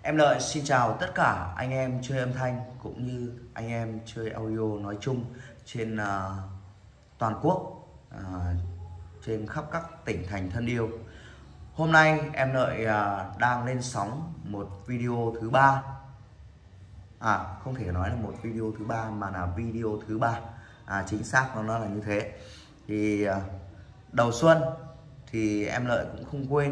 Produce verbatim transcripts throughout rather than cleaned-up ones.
Em Lợi xin chào tất cả anh em chơi âm thanh cũng như anh em chơi audio nói chung trên uh, toàn quốc, uh, trên khắp các tỉnh thành thân yêu. Hôm nay em Lợi uh, đang lên sóng một video thứ ba. À không thể nói là một video thứ ba mà là video thứ ba. À, chính xác nó là như thế. Thì uh, đầu xuân thì em Lợi cũng không quên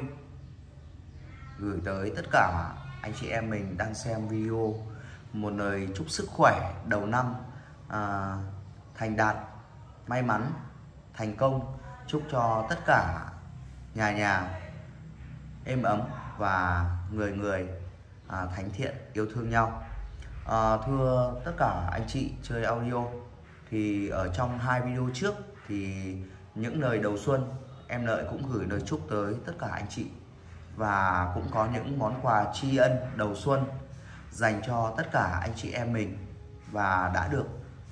gửi tới tất cả anh chị em mình đang xem video một lời chúc sức khỏe đầu năm, à, thành đạt, may mắn, thành công. Chúc cho tất cả nhà nhà êm ấm và người người à, thánh thiện yêu thương nhau. À, thưa tất cả anh chị chơi audio, thì ở trong hai video trước thì những lời đầu xuân em Lợi cũng gửi lời chúc tới tất cả anh chị, và cũng có những món quà tri ân đầu xuân dành cho tất cả anh chị em mình, và đã được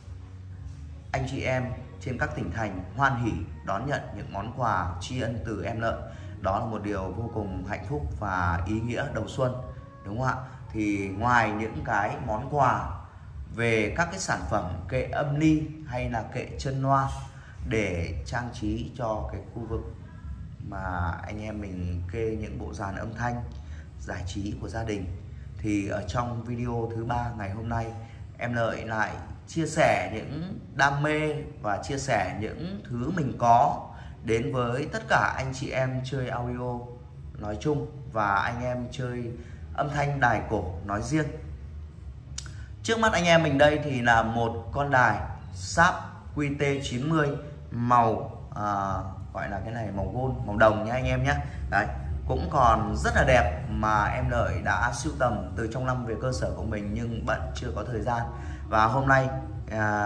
anh chị em trên các tỉnh thành hoan hỉ đón nhận những món quà tri ân từ em Lợi. Đó là một điều vô cùng hạnh phúc và ý nghĩa đầu xuân, đúng không ạ? Thì ngoài những cái món quà về các cái sản phẩm kệ âm ly hay là kệ chân loa để trang trí cho cái khu vực mà anh em mình kê những bộ dàn âm thanh giải trí của gia đình, thì ở trong video thứ ba ngày hôm nay em Lợi lại chia sẻ những đam mê và chia sẻ những thứ mình có đến với tất cả anh chị em chơi audio nói chung và anh em chơi âm thanh đài cổ nói riêng. Trước mắt anh em mình đây thì là một con đài Sharp Q T chín mươi màu à, gọi là cái này màu gold, màu đồng nhé anh em nhé. Đấy, cũng còn rất là đẹp mà em Lợi đã sưu tầm từ trong năm về cơ sở của mình nhưng bận chưa có thời gian. Và hôm nay à,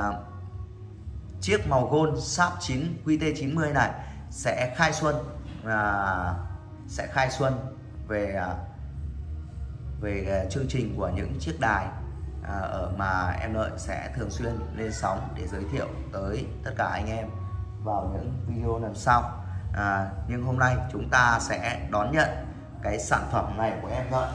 chiếc màu gold Sharp chín Q T chín mươi này sẽ khai xuân, à, sẽ khai xuân về à, về chương trình của những chiếc đài à, ở mà em Lợi sẽ thường xuyên lên sóng để giới thiệu tới tất cả anh em vào những video lần sau. À, nhưng hôm nay chúng ta sẽ đón nhận cái sản phẩm này của em Lợi,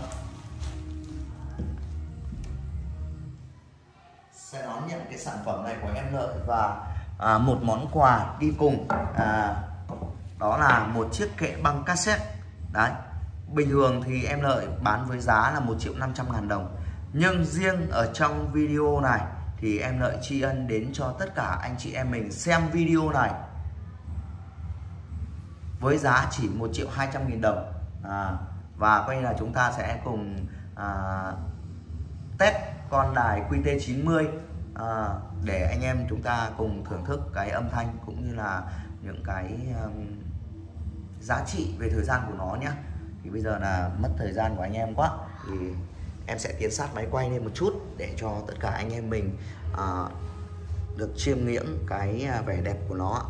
sẽ đón nhận cái sản phẩm này của em Lợi và à, một món quà đi cùng, à, đó là một chiếc kệ băng cassette. Đấy, bình thường thì em Lợi bán với giá là một triệu năm trăm ngàn đồng, nhưng riêng ở trong video này thì em Lợi tri ân đến cho tất cả anh chị em mình xem video này với giá chỉ một triệu hai trăm nghìn đồng. À, và coi như là chúng ta sẽ cùng à, test con đài Q T chín mươi à, để anh em chúng ta cùng thưởng thức cái âm thanh cũng như là những cái um, giá trị về thời gian của nó nhé. Thì bây giờ là mất thời gian của anh em quá, thì em sẽ tiến sát máy quay lên một chút để cho tất cả anh em mình à, được chiêm ngưỡng cái vẻ đẹp của nó.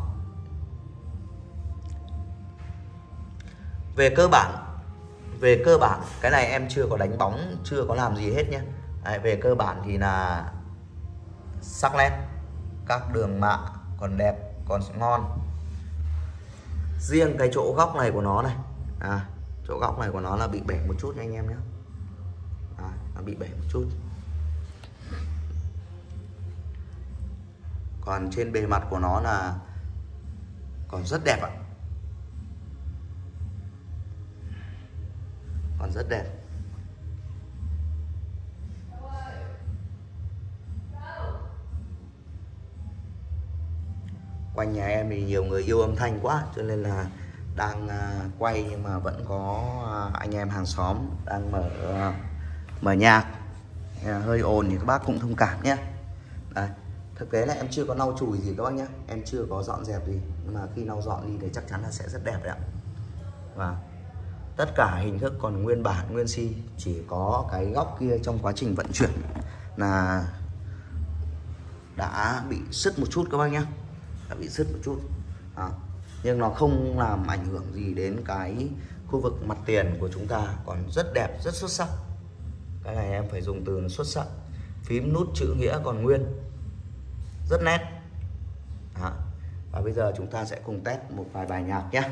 Về cơ bản, về cơ bản cái này em chưa có đánh bóng, chưa có làm gì hết nhé. Đấy, về cơ bản thì là sắc nét, các đường mạ còn đẹp, còn ngon. Riêng cái chỗ góc này của nó này, à, chỗ góc này của nó là bị bể một chút nha anh em nhé. À, nó bị bể một chút. Còn trên bề mặt của nó là còn rất đẹp ạ, còn rất đẹp. Quanh nhà em thì nhiều người yêu âm thanh quá cho nên là đang uh, quay nhưng mà vẫn có uh, anh em hàng xóm đang mở uh, mở nhạc, uh, hơi ồn thì các bác cũng thông cảm nhé. Đấy, thực tế là em chưa có lau chùi gì các bác nhé, em chưa có dọn dẹp gì, nhưng mà khi lau dọn đi thì chắc chắn là sẽ rất đẹp đấy ạ. Và tất cả hình thức còn nguyên bản, nguyên si, chỉ có cái góc kia trong quá trình vận chuyển là đã bị sứt một chút các bác nhé, đã bị sứt một chút. À, nhưng nó không làm ảnh hưởng gì đến cái khu vực mặt tiền của chúng ta, còn rất đẹp, rất xuất sắc. Cái này em phải dùng từ xuất sắc. Phím nút chữ nghĩa còn nguyên, rất nét. À, và bây giờ chúng ta sẽ cùng test một vài bài nhạc nhé.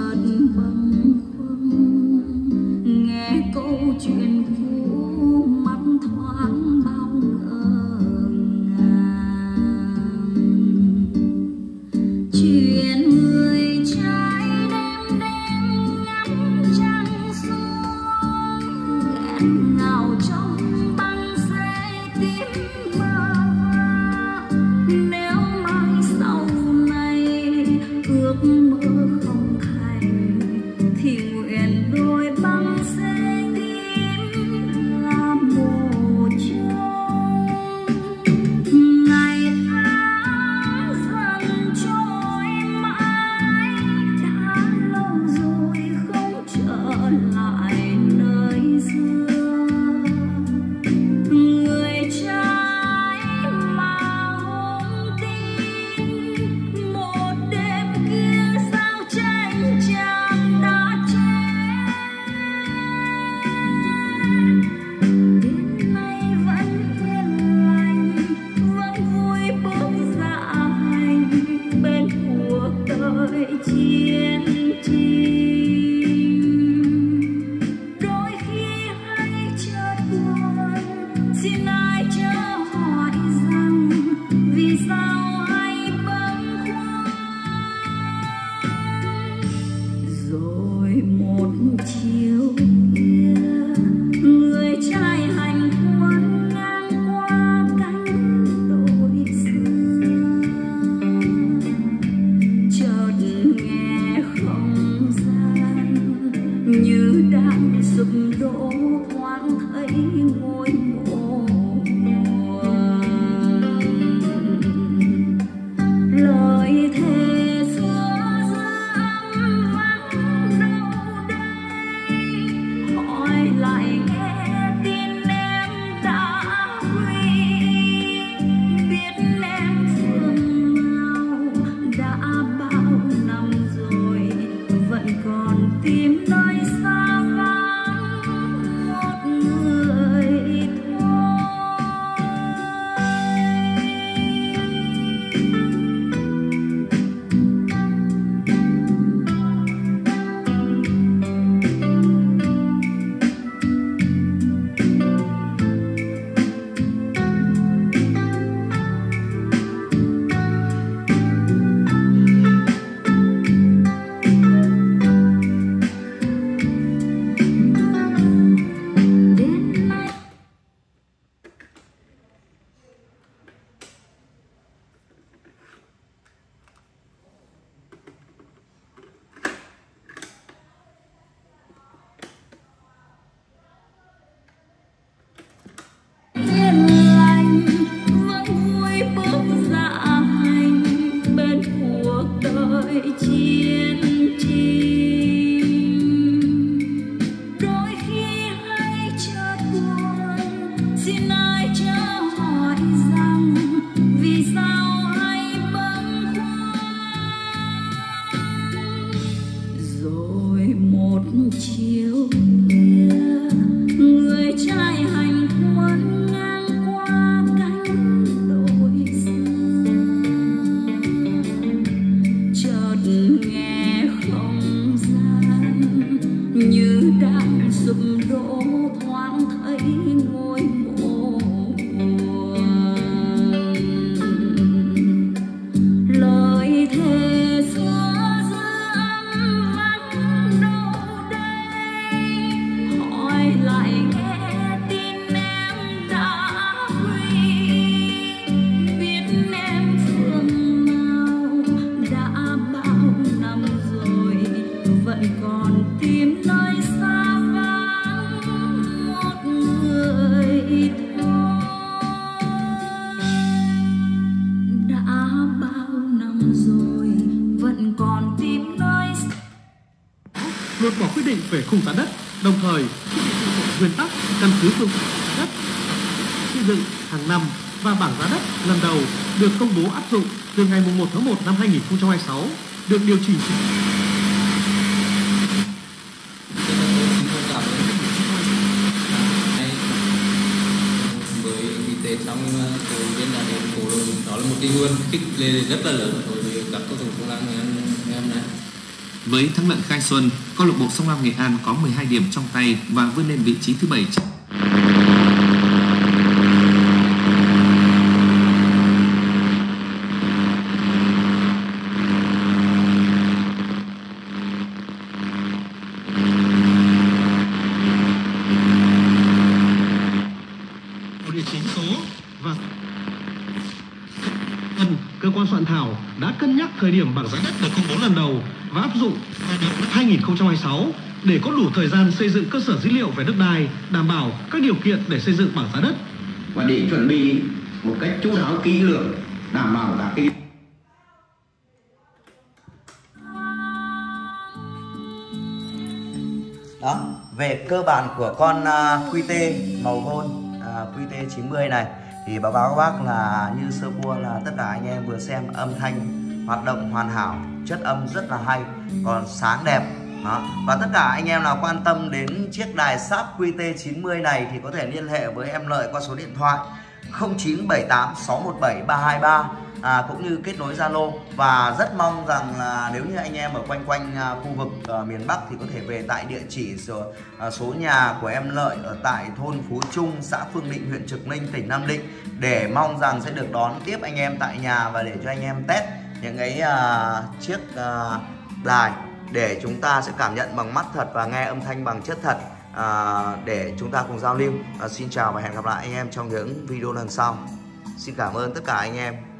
Luật bỏ quy định về khung giá đất, đồng thời nguyên tắc căn cứ phương đất xây dựng hàng năm và bảng giá đất lần đầu được công bố áp dụng từ ngày một tháng một năm hai nghìn không trăm hai mươi sáu, được điều chỉnh. Với kinh tế trong cổ viên đã đến cổ đó là một cái nguồn khích lệ rất là lớn đối với các cầu thủ bóng đá người em này. Với thắng lợi khai xuân, câu lạc bộ Sông Lam Nghệ An có mười hai điểm trong tay và vươn lên vị trí thứ bảy. Địa chính số và cơ quan soạn thảo đã cân nhắc thời điểm bảng giá đất được công bố lần đầu và áp dụng vào năm hai nghìn không trăm hai mươi sáu để có đủ thời gian xây dựng cơ sở dữ liệu về đất đai, đảm bảo các điều kiện để xây dựng bảng giá đất và để chuẩn bị một cách chu đáo kỹ lưỡng, đảm bảo cả cái đó. Về cơ bản của con uh, quy tê màu gold uh, quy tê chín mươi này thì báo cáo các bác là như sơ cua là tất cả anh em vừa xem, âm thanh hoạt động hoàn hảo, chất âm rất là hay, còn sáng đẹp đó. Và tất cả anh em nào quan tâm đến chiếc đài Sharp quy tê chín mươi này thì có thể liên hệ với em Lợi qua số điện thoại không chín bảy tám sáu một bảy ba hai ba, à, cũng như kết nối Zalo. Và rất mong rằng là nếu như anh em ở quanh quanh à, khu vực à, miền Bắc thì có thể về tại địa chỉ số, à, số nhà của em Lợi ở tại thôn Phú Trung, xã Phương Định, huyện Trực Ninh, tỉnh Nam Định, để mong rằng sẽ được đón tiếp anh em tại nhà và để cho anh em test những cái à, chiếc à, đài để chúng ta sẽ cảm nhận bằng mắt thật và nghe âm thanh bằng chất thật, à, để chúng ta cùng giao lưu. À, xin chào và hẹn gặp lại anh em trong những video lần sau. Xin cảm ơn tất cả anh em.